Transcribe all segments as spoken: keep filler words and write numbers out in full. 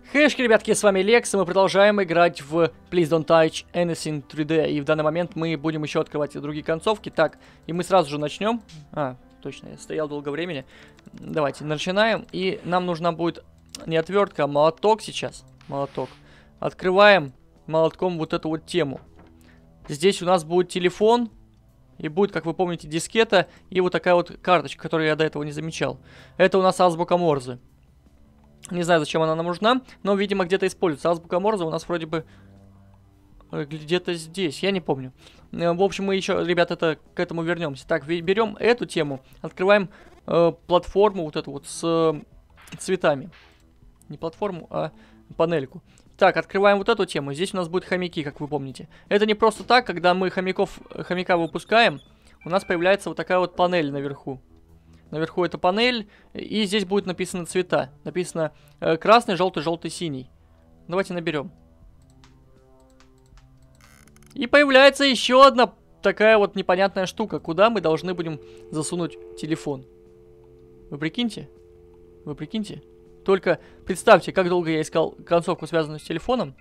Хэшки, ребятки, с вами Лекс, и мы продолжаем играть в Please Don't Touch Anything три дэ. И в данный момент мы будем еще открывать и другие концовки. Так, и мы сразу же начнем. А, точно, я стоял долго времени. Давайте, начинаем. И нам нужна будет не отвертка, а молоток сейчас. Молоток. Открываем молотком вот эту вот тему. Здесь у нас будет телефон. И будет, как вы помните, дискета. И вот такая вот карточка, которую я до этого не замечал. Это у нас азбука Морзе. Не знаю, зачем она нам нужна, но, видимо, где-то используется. Азбука Морзе у нас вроде бы где-то здесь, я не помню. В общем, мы еще, ребят, это, к этому вернемся. Так, берем эту тему, открываем э, платформу вот эту вот с э, цветами. Не платформу, а панельку. Так, открываем вот эту тему. Здесь у нас будут хомяки, как вы помните. Это не просто так, когда мы хомяков, хомяка выпускаем, у нас появляется вот такая вот панель наверху. Наверху это панель, и здесь будет написано цвета. Написано э, красный, желтый, желтый, синий. Давайте наберем. И появляется еще одна такая вот непонятная штука, куда мы должны будем засунуть телефон. Вы прикиньте? Вы прикиньте? Только представьте, как долго я искал концовку, связанную с телефоном.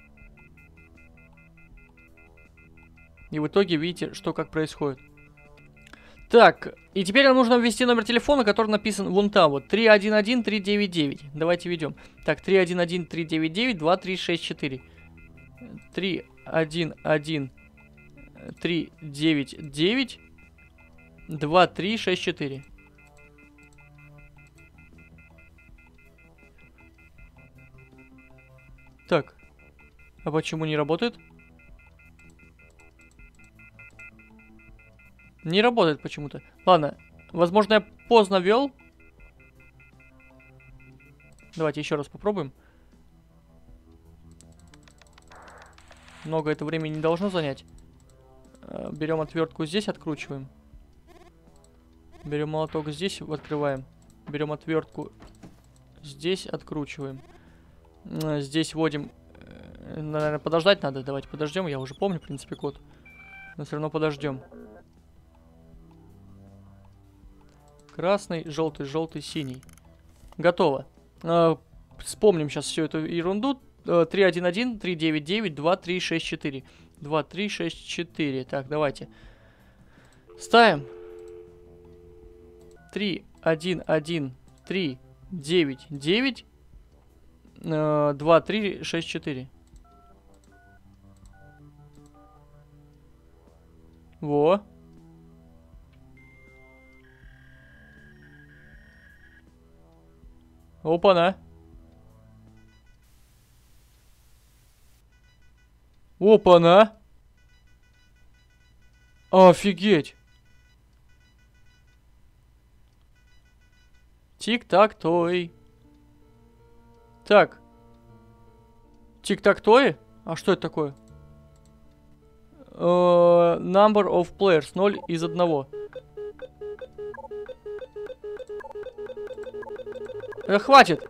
И в итоге видите, что как происходит. Так, и теперь нам нужно ввести номер телефона, который написан вон там вот. три один один три девять девять. Давайте введем. Так, три один один три девять девять два три шесть четыре. три один один три девять девять два три шесть четыре. Так, а почему не работает? Не работает почему-то. Ладно, возможно, я поздно ввел. Давайте еще раз попробуем. Много это времени не должно занять. Берем отвертку здесь, откручиваем. Берем молоток здесь, открываем. Берем отвертку здесь, откручиваем. Здесь вводим. Наверное, подождать надо. Давайте подождем. Я уже помню, в принципе, код. Но все равно подождем. Красный, желтый, желтый, синий. Готово. Э, вспомним сейчас всю эту ерунду. три один один три девять девять два три шесть четыре. два три шесть четыре. Так, давайте. Ставим. три один один три девять девять два три шесть четыре. Во. Опа-на. Опа-на. Офигеть. Тик-так-той. Так. Тик-так-той? А что это такое? Uh, number of players. ноль из одного. Э, хватит.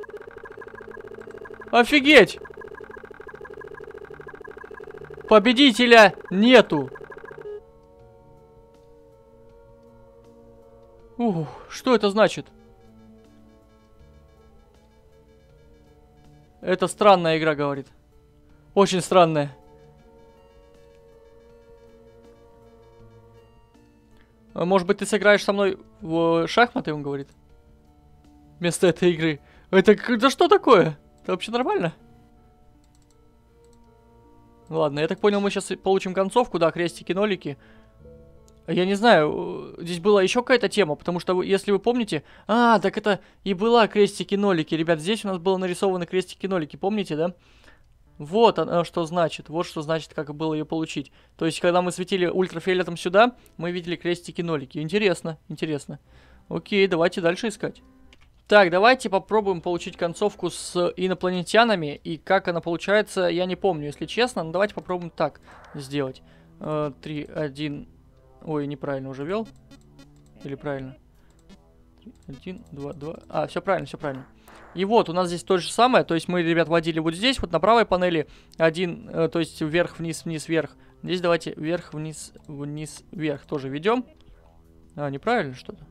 Офигеть. Победителя нету. Ух, что это значит? Это странная игра, говорит. Очень странная. Может быть, ты сыграешь со мной в шахматы, он говорит. Вместо этой игры. Это, это что такое? Это вообще нормально? Ладно, я так понял, мы сейчас получим концовку, да, крестики-нолики. Я не знаю, здесь была еще какая-то тема, потому что, если вы помните... А, так это и была крестики-нолики, ребят. Здесь у нас было нарисованы крестики-нолики, помните, да? Вот оно что значит, вот что значит, как было ее получить. То есть, когда мы светили ультрафиолетом сюда, мы видели крестики-нолики. Интересно, интересно. Окей, давайте дальше искать. Так, давайте попробуем получить концовку с инопланетянами. И как она получается, я не помню, если честно. Но давайте попробуем так сделать. три, один... Ой, неправильно уже вел. Или правильно? один, два, два... А, все правильно, все правильно. И вот, у нас здесь то же самое. То есть мы, ребят, вводили вот здесь, вот на правой панели. Один, э, то есть вверх, вниз, вниз, вверх. Здесь давайте вверх, вниз, вниз, вверх тоже ведем. А, неправильно что-то.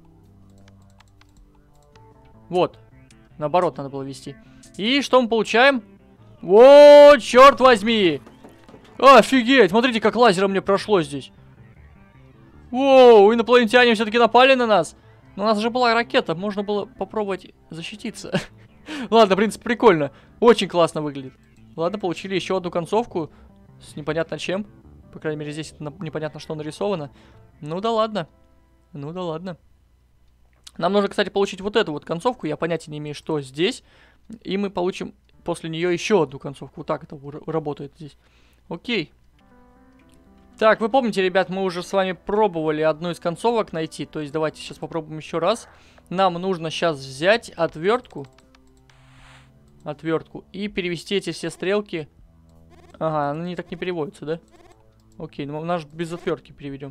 Вот. Наоборот надо было вести. И что мы получаем? О, черт возьми! Офигеть! Смотрите, как лазером мне прошло здесь. Воу, инопланетяне все-таки напали на нас. Но у нас же была ракета, можно было попробовать защититься. Ладно, в принципе, прикольно. Очень классно выглядит. Ладно, получили еще одну концовку с непонятно чем. По крайней мере, здесь непонятно, что нарисовано. Ну да ладно. Ну да ладно. Нам нужно, кстати, получить вот эту вот концовку. Я понятия не имею, что здесь. И мы получим после нее еще одну концовку. Вот так это работает здесь. Окей. Так, вы помните, ребят, мы уже с вами пробовали одну из концовок найти. То есть давайте сейчас попробуем еще раз. Нам нужно сейчас взять отвертку. Отвертку. И перевести эти все стрелки. Ага, они так не переводятся, да? Окей, ну наш без отвертки переведем.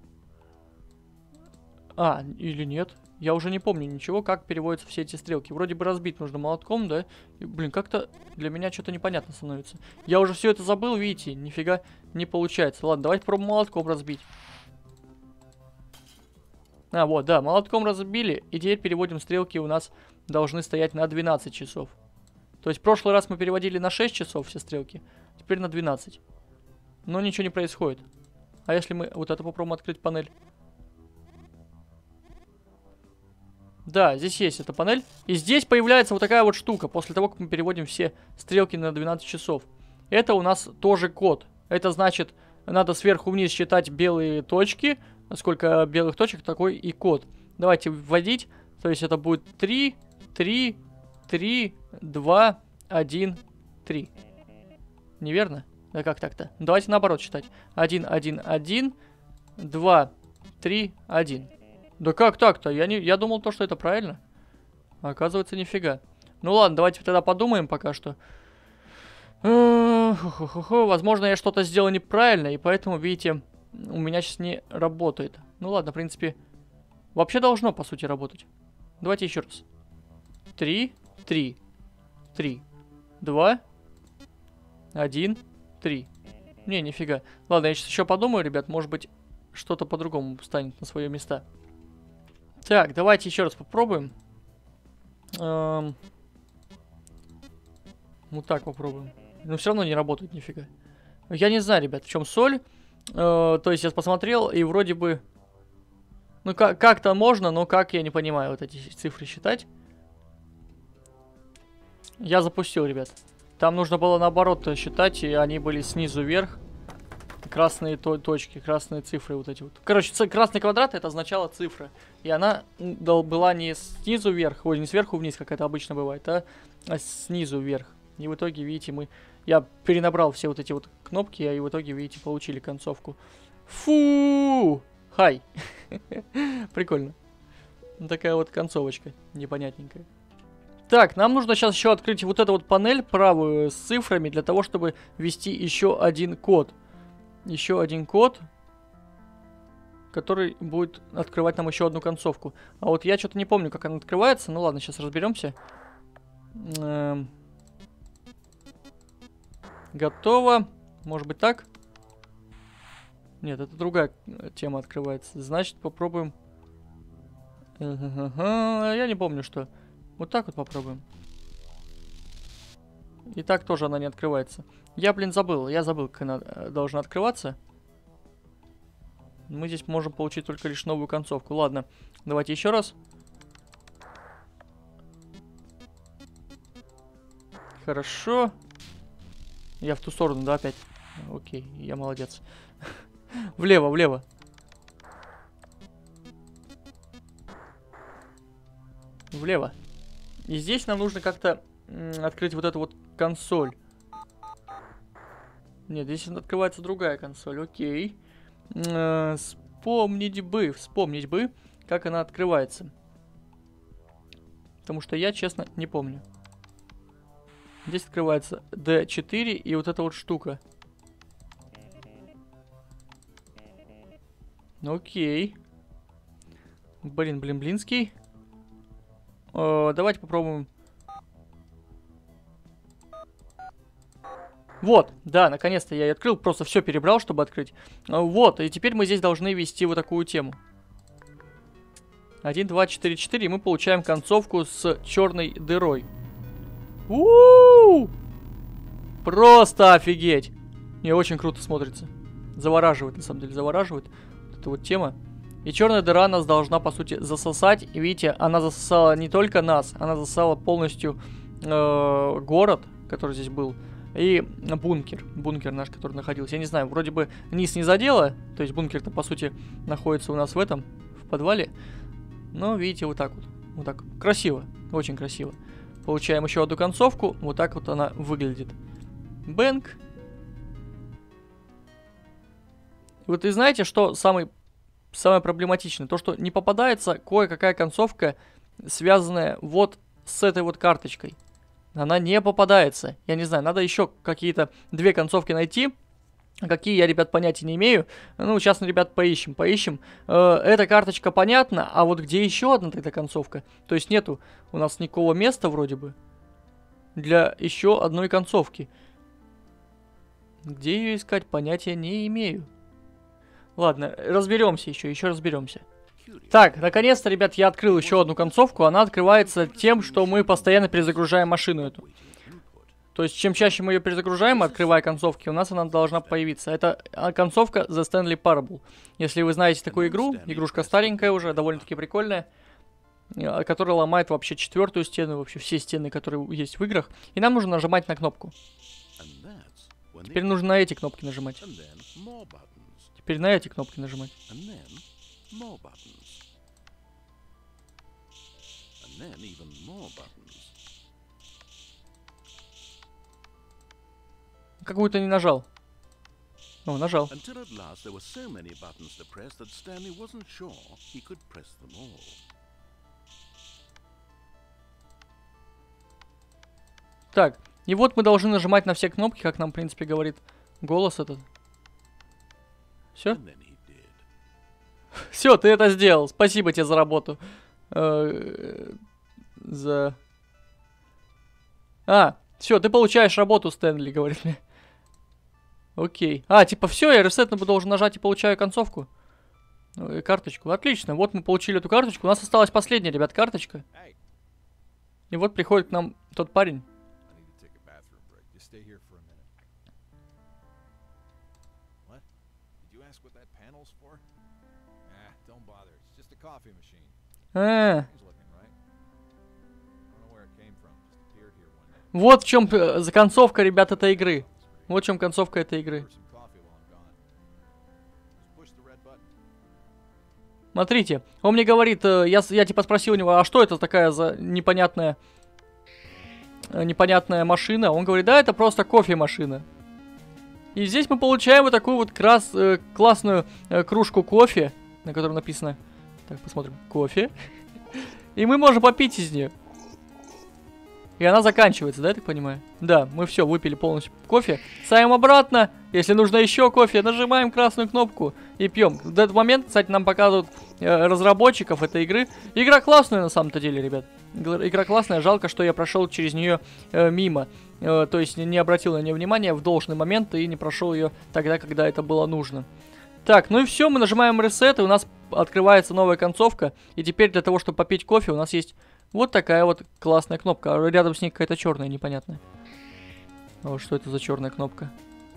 А, или нет? Я уже не помню ничего, как переводятся все эти стрелки. Вроде бы разбить нужно молотком, да? И, блин, как-то для меня что-то непонятно становится. Я уже все это забыл, видите? Нифига не получается. Ладно, давайте попробуем молотком разбить. А, вот, да, молотком разбили. И теперь переводим стрелки, у нас должны стоять на двенадцать часов. То есть в прошлый раз мы переводили на шесть часов все стрелки. Теперь на двенадцать. Но ничего не происходит. А если мы вот это попробуем открыть панель? Да, здесь есть эта панель. И здесь появляется вот такая вот штука. После того, как мы переводим все стрелки на двенадцать часов. Это у нас тоже код. Это значит, надо сверху вниз считать белые точки. Сколько белых точек, такой и код. Давайте вводить. То есть это будет три, три, три, два, один, три. Неверно? Да как так-то? Давайте наоборот считать. один, один, один, два, три, один. Да как так-то? Я, не, я думал то, что это правильно. А оказывается, нифига. Ну ладно, давайте тогда подумаем пока что. Возможно, я что-то сделал неправильно, и поэтому, видите, у меня сейчас не работает. Ну ладно, в принципе, вообще должно, по сути, работать. Давайте еще раз. Три, три, три, два, один, три. Не, нифига. Ладно, я сейчас еще подумаю, ребят, может быть, что-то по-другому станет на свои места. Так, давайте еще раз попробуем. Эм... Вот так попробуем. Но все равно не работает нифига. Я не знаю, ребят, в чем соль. Э, то есть я посмотрел, и вроде бы... Ну, как-то можно, но как, я не понимаю вот эти цифры считать. Я запустил, ребят. Там нужно было наоборот считать, и они были снизу вверх. Красные то точки, красные цифры вот эти вот. Короче, красный квадрат это означало цифра. И она была не снизу вверх, ой, не сверху вниз, как это обычно бывает, а, а снизу вверх. И в итоге, видите, мы... Я перенабрал все вот эти вот кнопки, и в итоге, видите, получили концовку. Фу! Хай! Прикольно. Такая вот концовочка непонятненькая. Так, нам нужно сейчас еще открыть вот эту вот панель правую с цифрами, для того, чтобы ввести еще один код. Еще один код, который будет открывать нам еще одну концовку. А вот я что-то не помню, как она открывается. Ну ладно, сейчас разберемся. Эм... Готово. Может быть так? Нет, это другая тема открывается. Значит, попробуем. Я не помню, что. Вот так вот попробуем. И так тоже она не открывается. Я, блин, забыл. Я забыл, как она должна открываться. Мы здесь можем получить только лишь новую концовку. Ладно, давайте еще раз. Хорошо. Я в ту сторону, да, опять? Окей, я молодец. Влево, влево. Влево. И здесь нам нужно как-то открыть вот эту вот консоль. Нет, здесь открывается другая консоль. Окей. Э, вспомнить бы, вспомнить бы, как она открывается. Потому что я, честно, не помню. Здесь открывается ди четыре и вот эта вот штука. Окей. Блин, блин, блинский. Э, давайте попробуем. Вот, да, наконец-то я ее открыл, просто все перебрал, чтобы открыть. Вот, и теперь мы здесь должны ввести вот такую тему. один, два, четыре, четыре, и мы получаем концовку с черной дырой. У-у-у! Просто офигеть. Не, очень круто смотрится. Завораживает, на самом деле, завораживает. Вот эта вот тема. И черная дыра нас должна, по сути, засосать. И видите, она засосала не только нас, она засосала полностью э, город, который здесь был. И бункер. Бункер наш, который находился. Я не знаю, вроде бы низ не задело. То есть бункер-то, по сути, находится у нас в этом, в подвале. Но, видите, вот так вот. Вот так. Красиво. Очень красиво. Получаем еще одну концовку. Вот так вот она выглядит. Бэнк. Вот и знаете, что самый, самое проблематичное? То, что не попадается кое-какая концовка, связанная вот с этой вот карточкой. Она не попадается. Я не знаю, надо еще какие-то две концовки найти. Какие я, ребят, понятия не имею. Ну, сейчас, ребят, поищем, поищем. Э, эта карточка понятна, а вот где еще одна тогда концовка? То есть нету у нас никакого места вроде бы для еще одной концовки. Где ее искать, понятия не имею. Ладно, разберемся еще, еще разберемся. Так, наконец-то, ребят, я открыл еще одну концовку. Она открывается тем, что мы постоянно перезагружаем машину эту. То есть, чем чаще мы ее перезагружаем, открывая концовки, у нас она должна появиться. Это концовка The Stanley Parable. Если вы знаете такую игру, игрушка старенькая уже, довольно-таки прикольная, которая ломает вообще четвертую стену, вообще все стены, которые есть в играх. И нам нужно нажимать на кнопку. Теперь нужно на эти кнопки нажимать. Теперь на эти кнопки нажимать. Какую-то не нажал. О, нажал. Так, и вот мы должны нажимать на все кнопки, как нам, в принципе, говорит голос этот. Все? Все, ты это сделал. Спасибо тебе за работу. За... А, все, ты получаешь работу, Стэнли, говорит мне. Окей. А, типа, все, я ресет должен нажать и получаю концовку. Ну, карточку. Отлично. Вот мы получили эту карточку. У нас осталась последняя, ребят, карточка. И вот приходит к нам тот парень. А. Вот в чем концовка, ребят, этой игры. Вот в чем концовка этой игры. Смотрите, он мне говорит, я, я типа спросил у него, а что это такая за непонятная, непонятная машина? Он говорит, да, это просто кофемашина. И здесь мы получаем вот такую вот крас, э, классную э, кружку кофе, на которой написано, так, посмотрим, кофе. И мы можем попить из нее. И она заканчивается, да, я так понимаю? Да, мы все, выпили полностью кофе. Ставим обратно. Если нужно еще кофе, нажимаем красную кнопку и пьем. В этот момент, кстати, нам показывают э, разработчиков этой игры. Игра классная на самом-то деле, ребят. Игра классная, жалко, что я прошел через нее э, мимо. Э, то есть не обратил на нее внимания в должный момент и не прошел ее тогда, когда это было нужно. Так, ну и все, мы нажимаем reset, и у нас открывается новая концовка. И теперь для того, чтобы попить кофе, у нас есть... Вот такая вот классная кнопка. А рядом с ней какая-то черная, непонятная. А что это за черная кнопка?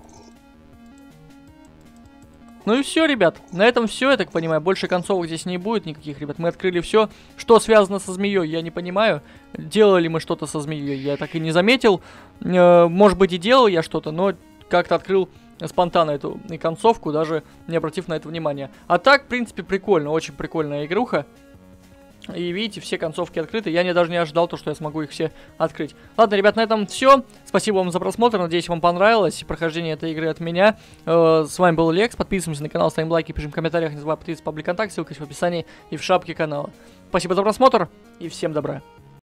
Ну и все, ребят. На этом все, я так понимаю. Больше концовок здесь не будет никаких, ребят. Мы открыли все. Что связано со змеей, я не понимаю. Делали мы что-то со змеей, я так и не заметил. Э, может быть и делал я что-то, но как-то открыл спонтанно эту концовку, даже не обратив на это внимания. А так, в принципе, прикольно. Очень прикольная игруха. И видите, все концовки открыты. Я не, даже не ожидал то, что я смогу их все открыть. Ладно, ребят, на этом все. Спасибо вам за просмотр. Надеюсь, вам понравилось прохождение этой игры от меня. Э, с вами был Лекс. Подписываемся на канал, ставим лайки, пишем в комментариях. Не забывай подписываться в паблик контакт, ссылка в описании и в шапке канала. Спасибо за просмотр и всем добра.